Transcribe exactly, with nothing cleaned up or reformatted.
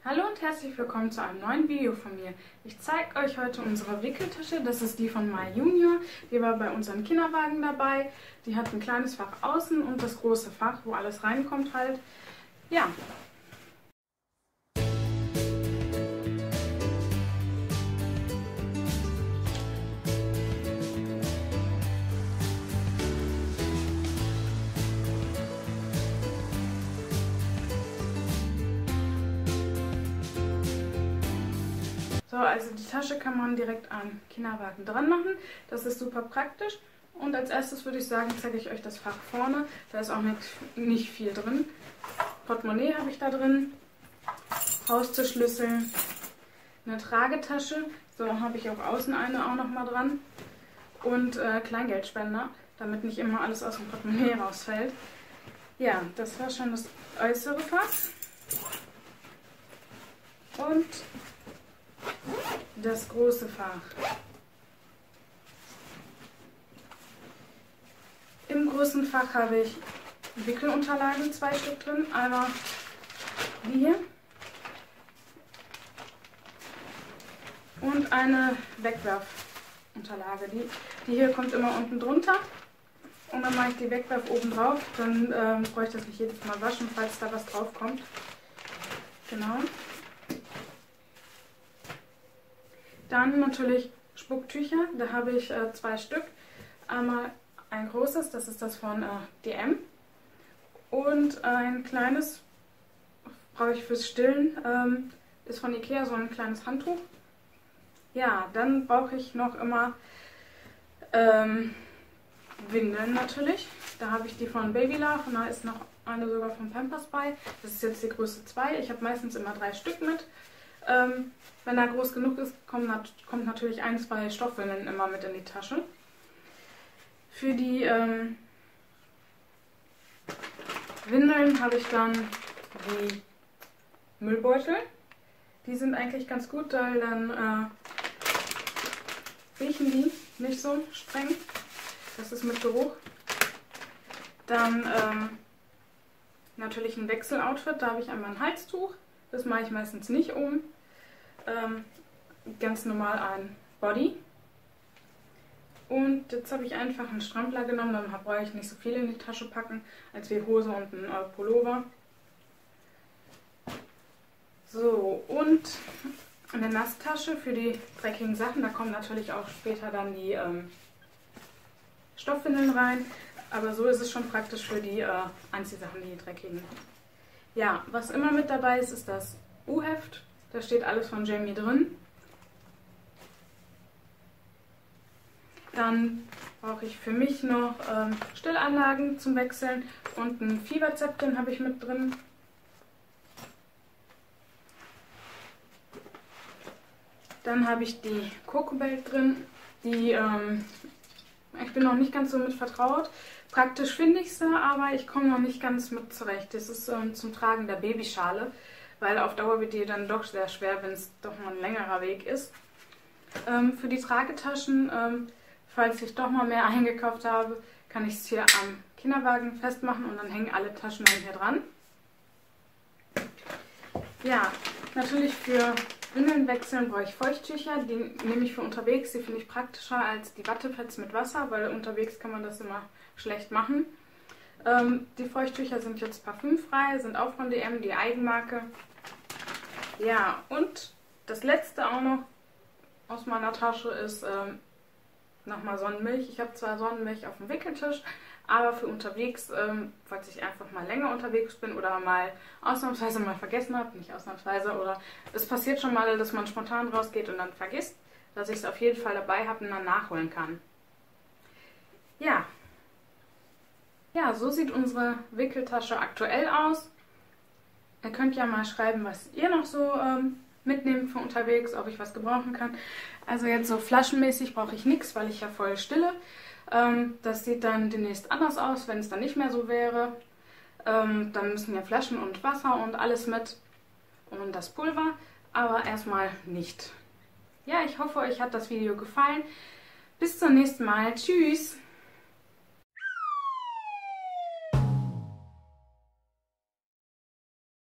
Hallo und herzlich willkommen zu einem neuen Video von mir. Ich zeige euch heute unsere Wickeltasche. Das ist die von My Junior. Die war bei unserem Kinderwagen dabei. Die hat ein kleines Fach außen und das große Fach, wo alles reinkommt halt. Ja. So, also die Tasche kann man direkt am Kinderwagen dran machen. Das ist super praktisch. Und als erstes würde ich sagen, zeige ich euch das Fach vorne. Da ist auch nicht, nicht viel drin. Portemonnaie habe ich da drin. Haustürschlüssel. Eine Tragetasche. So, habe ich auch außen eine auch nochmal dran. Und äh, Kleingeldspender, damit nicht immer alles aus dem Portemonnaie rausfällt. Ja, das war schon das äußere Fach. Und das große Fach. Im großen Fach habe ich Wickelunterlagen, zwei Stück drin, einmal die hier und eine Wegwerfunterlage. Die, die hier kommt immer unten drunter und dann mache ich die Wegwerf oben drauf, dann ähm, brauche ich das nicht jedes Mal waschen, falls da was drauf kommt. Genau. Dann natürlich Spucktücher, da habe ich äh, zwei Stück. Einmal ein großes, das ist das von äh, D M. Und ein kleines, brauche ich fürs Stillen, ähm, ist von Ikea so ein kleines Handtuch. Ja, dann brauche ich noch immer ähm, Windeln natürlich. Da habe ich die von Baby Love und da ist noch eine sogar von Pampers bei. Das ist jetzt die Größe zwei. Ich habe meistens immer drei Stück mit. Ähm, wenn er groß genug ist, kommt, nat kommt natürlich ein, zwei Stoffwindeln immer mit in die Tasche. Für die ähm, Windeln habe ich dann die Müllbeutel. Die sind eigentlich ganz gut, weil dann äh, riechen die nicht so streng. Das ist mit Geruch. Dann ähm, natürlich ein Wechseloutfit. Da habe ich einmal ein Halstuch. Das mache ich meistens nicht um. Ähm, ganz normal ein Body. Und jetzt habe ich einfach einen Strampler genommen, dann brauche ich nicht so viel in die Tasche packen, als wie Hose und ein äh, Pullover. So, und eine Nasstasche für die dreckigen Sachen. Da kommen natürlich auch später dann die ähm, Stoffwindeln rein. Aber so ist es schon praktisch für die äh, Anziehsachen, die dreckigen. Ja, was immer mit dabei ist, ist das U-Heft. Da steht alles von Jamie drin. Dann brauche ich für mich noch ähm, Stillanlagen zum Wechseln und ein Fieberzäpfchen habe ich mit drin. Dann habe ich die Kokobelt drin. Die, ähm, ich bin noch nicht ganz so mit vertraut. Praktisch finde ich sie, aber ich komme noch nicht ganz mit zurecht. Das ist ähm, zum Tragen der Babyschale. Weil auf Dauer wird die dann doch sehr schwer, wenn es doch mal ein längerer Weg ist. Ähm, für die Tragetaschen, ähm, falls ich doch mal mehr eingekauft habe, kann ich es hier am Kinderwagen festmachen und dann hängen alle Taschen dann hier dran. Ja, natürlich für Windeln wechseln brauche ich Feuchttücher. Die nehme ich für unterwegs. Die finde ich praktischer als die Wattepads mit Wasser, weil unterwegs kann man das immer schlecht machen. Ähm, die Feuchttücher sind jetzt parfümfrei, sind auch von D M, die Eigenmarke. Ja, und das letzte auch noch aus meiner Tasche ist ähm, nochmal Sonnenmilch. Ich habe zwar Sonnenmilch auf dem Wickeltisch, aber für unterwegs, ähm, falls ich einfach mal länger unterwegs bin oder mal ausnahmsweise mal vergessen habe, nicht ausnahmsweise, oder es passiert schon mal, dass man spontan rausgeht und dann vergisst, dass ich es auf jeden Fall dabei habe und dann nachholen kann. Ja. Ja, so sieht unsere Wickeltasche aktuell aus. Ihr könnt ja mal schreiben, was ihr noch so ähm, mitnehmt für unterwegs, ob ich was gebrauchen kann. Also jetzt so flaschenmäßig brauche ich nichts, weil ich ja voll stille. Ähm, das sieht dann demnächst anders aus, wenn es dann nicht mehr so wäre. Ähm, dann müssen ja Flaschen und Wasser und alles mit und das Pulver, aber erstmal nicht. Ja, ich hoffe, euch hat das Video gefallen. Bis zum nächsten Mal. Tschüss!